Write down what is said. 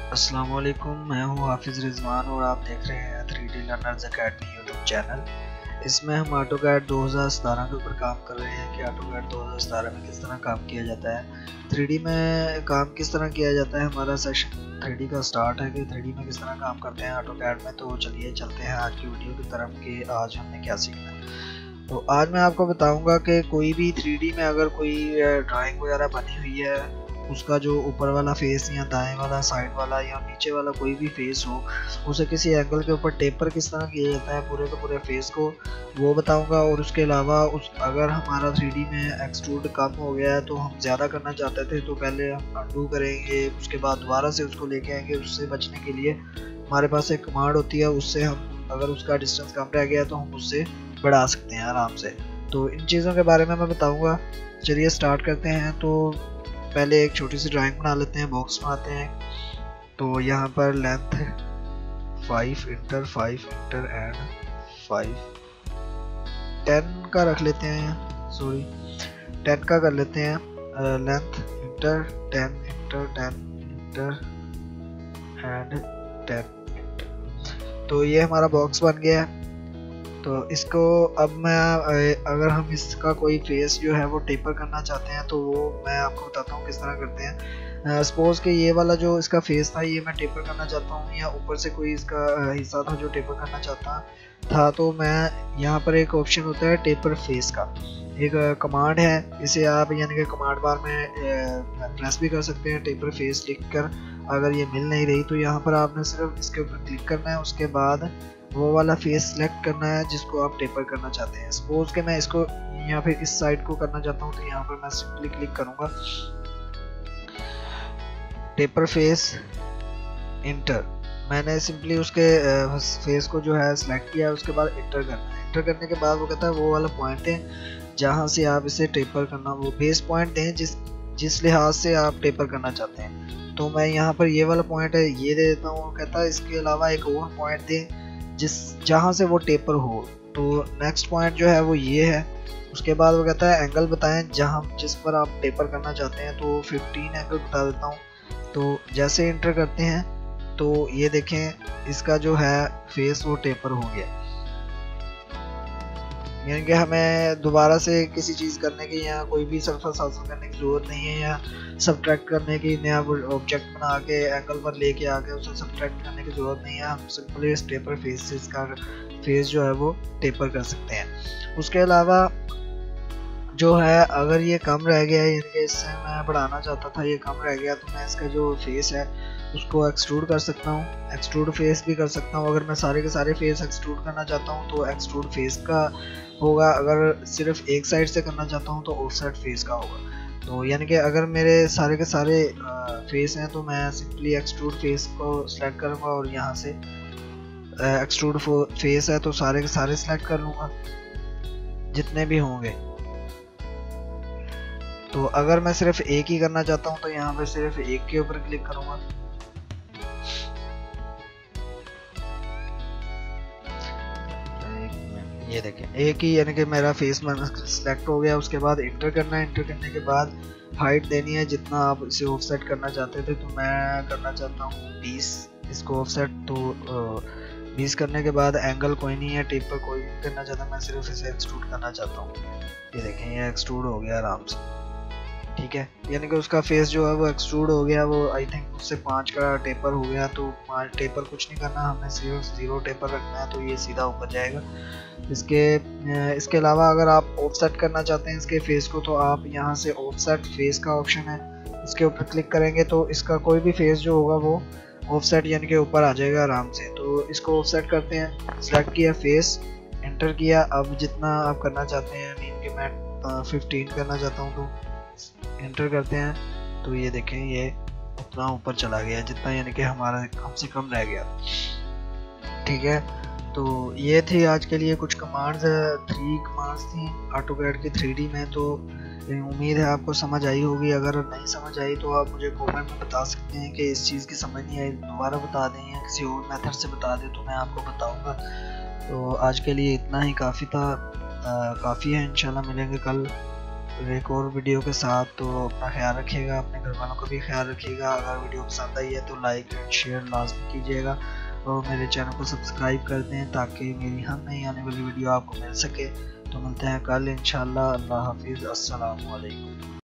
अस्सलाम वालेकुम, मैं हूँ हाफिज़ रिजवान और आप देख रहे हैं 3D learners academy YouTube channel. इसमें हम ऑटोकैड 2017 के ऊपर काम कर रहे हैं कि ऑटोकैड 2017 में किस तरह काम किया जाता है, 3D में काम किस तरह किया जाता है। हमारा सेशन 3D का स्टार्ट है कि 3D में किस तरह काम करते हैं ऑटोकैड में। तो चलिए चलते हैं आज की वीडियो की तरफ कि आज हमने क्या सीखना है। तो आज मैं आपको बताऊंगा कि कोई भी 3D में अगर कोई ड्राइंग वगैरह बनी हुई है, उसका जो ऊपर वाला फेस या दाएं वाला साइड वाला या नीचे वाला कोई भी फेस हो, उसे किसी एंगल के ऊपर टेपर किस तरह किया जाता है पूरे के पूरे फेस को, वो बताऊंगा। और उसके अलावा अगर हमारा 3D में एक्सट्रूड कम हो गया है तो हम ज़्यादा करना चाहते थे तो पहले हम अंडू करेंगे, उसके बाद दोबारा से उसको लेके आएंगे। उससे बचने के लिए हमारे पास एक कमांड होती है, उससे हम अगर उसका डिस्टेंस कम रह गया तो हम उससे बढ़ा सकते हैं आराम से। तो इन चीज़ों के बारे में मैं बताऊंगा। चलिए स्टार्ट करते हैं। तो पहले एक छोटी सी ड्राइंग बना लेते हैं, बॉक्स बनाते हैं। तो यहाँ पर लेंथ 5 इंटर 5 इंटर एंड 5 10 का रख लेते हैं, सॉरी 10 का कर लेते हैं। Length enter 10 enter 10 enter and 10। तो ये हमारा बॉक्स बन गया है। तो इसको अब मैं अगर हम इसका कोई फेस जो है वो टेपर करना चाहते हैं तो वो मैं आपको बताता हूँ किस तरह करते हैं। सपोज कि ये वाला जो इसका फेस था ये मैं टेपर करना चाहता हूँ, या ऊपर से कोई इसका हिस्सा था जो टेपर करना चाहता था, तो मैं यहाँ पर एक ऑप्शन होता है टेपर फेस का, एक कमांड है। इसे आप यानी कि कमांड बार में प्रेस भी कर सकते हैं, टेपर फेस लिख कर। अगर ये मिल नहीं रही तो यहाँ पर आपने सिर्फ इसके ऊपर क्लिक करना है, उसके बाद वो वाला फेस सिलेक्ट करना है जिसको आप टेपर करना चाहते हैं। सपोज के मैं इसको या फिर इस साइड को करना चाहता हूँ तो यहाँ पर मैं सिंपली क्लिक करूँगा, टेपर फेस इंटर। मैंने सिंपली उसके फेस को जो है सिलेक्ट किया, उसके बाद इंटर करना है। इंटर करने के बाद वो कहता है वो वाला पॉइंट है जहाँ से आप इसे टेपर करना, वो बेस पॉइंट दें जिस लिहाज से आप टेपर करना चाहते हैं। तो मैं यहाँ पर ये वाला पॉइंट है ये दे देता हूँ। वो कहता है इसके अलावा एक और पॉइंट दें जहाँ से वो टेपर हो। तो नेक्स्ट पॉइंट जो है वो ये है। उसके बाद वो कहता है एंगल बताएं जिस पर आप टेपर करना चाहते हैं, तो 15 एंगल बता देता हूँ। तो जैसे इंटर करते हैं तो ये देखें इसका जो है फेस वो टेपर हो गया। यानी कि हमें दोबारा से किसी चीज़ करने की या कोई भी सरफेस हासिल करने की ज़रूरत नहीं है, या सब्ट्रैक्ट करने की, नया ऑब्जेक्ट बना के एंगल पर लेके आके उसे सब्ट्रैक्ट करने की ज़रूरत नहीं है। हम सिंपली इस टेपर फेस से इसका फेस जो है वो टेपर कर सकते हैं। उसके अलावा जो है अगर ये कम रह गया है, यानी कि इससे मैं बढ़ाना चाहता था, ये कम रह गया, तो मैं इसका जो फेस है उसको एक्सट्रूड कर सकता हूँ, एक्सट्रूड फेस भी कर सकता हूँ। अगर मैं सारे के सारे फेस एक्सट्रूड करना चाहता हूँ तो एक्सट्रूड फेस का होगा, अगर सिर्फ एक साइड से करना चाहता हूँ तो ऑफ साइड फेस का होगा। तो यानी कि अगर मेरे सारे के सारे फेस हैं तो मैं सिंपली एक्सट्रूड फेस को सिलेक्ट करूँगा, और यहाँ से एक्सट्रूड फेस है तो सारे के सारे सिलेक्ट कर लूँगा जितने भी होंगे। तो अगर मैं सिर्फ एक ही करना चाहता हूँ तो यहाँ पे सिर्फ एक के ऊपर क्लिक करूँगा। ये देखें एक ही, यानी कि मेरा फेस सिलेक्ट हो गया। उसके बाद इंटर करना है, इंटर करने के बाद हाइट देनी है जितना आप इसे ऑफसेट करना चाहते थे। तो मैं करना चाहता हूँ 20 इसको ऑफसेट। तो 20 करने के बाद एंगल कोई नहीं है, टेपर कोई नहीं करना चाहता, मैं सिर्फ इसे एक्सट्रूड करना चाहता हूँ। ये देखें ये एक्सट्रूड हो गया आराम से, ठीक है। यानी कि उसका फेस जो है वो एक्सट्रूड हो गया। वो आई थिंक उससे 5 का टेपर हो गया। तो 5 टेपर कुछ नहीं करना, हमने सिर्फ 0 टेपर रखना है, तो ये सीधा ऊपर जाएगा। इसके अलावा अगर आप ऑफसेट करना चाहते हैं इसके फेस को, तो आप यहाँ से ऑफसेट फेस का ऑप्शन है, इसके ऊपर क्लिक करेंगे तो इसका कोई भी फेस जो होगा वो ऑफसेट यानी कि ऊपर आ जाएगा आराम से। तो इसको ऑफसेट करते हैं, सिलेक्ट किया फेस, एंटर किया। अब जितना आप करना चाहते हैं, मीन कि मैं 15 करना चाहता हूँ तो एंटर करते हैं। तो ये देखें ये उतना ऊपर चला गया जितना यानी कि हमारा कम से कम रह गया, ठीक है। तो ये थी आज के लिए कुछ कमांड्स, 3 कमांड्स थी ऑटोकैड के 3D में। तो उम्मीद है आपको समझ आई होगी। अगर नहीं समझ आई तो आप मुझे कमेंट में बता सकते हैं कि इस चीज़ की समझ नहीं आई, दोबारा बता दें या किसी और मेथड से बता दें तो मैं आपको बताऊंगा। तो आज के लिए इतना ही काफ़ी था, काफ़ी है। इंशाल्लाह मिलेंगे कल। एक और वीडियो के साथ। तो अपना ख्याल रखिएगा, अपने घर वालों का भी ख्याल रखिएगा। अगर वीडियो पसंद आई है तो लाइक एंड शेयर लाजमी कीजिएगा और मेरे चैनल को सब्सक्राइब कर दें ताकि मेरी हर नई आने वाली वीडियो आपको मिल सके। तो मिलते हैं कल इंशाल्लाह। अल्लाह हाफिज़, अस्सलाम वालेकुम।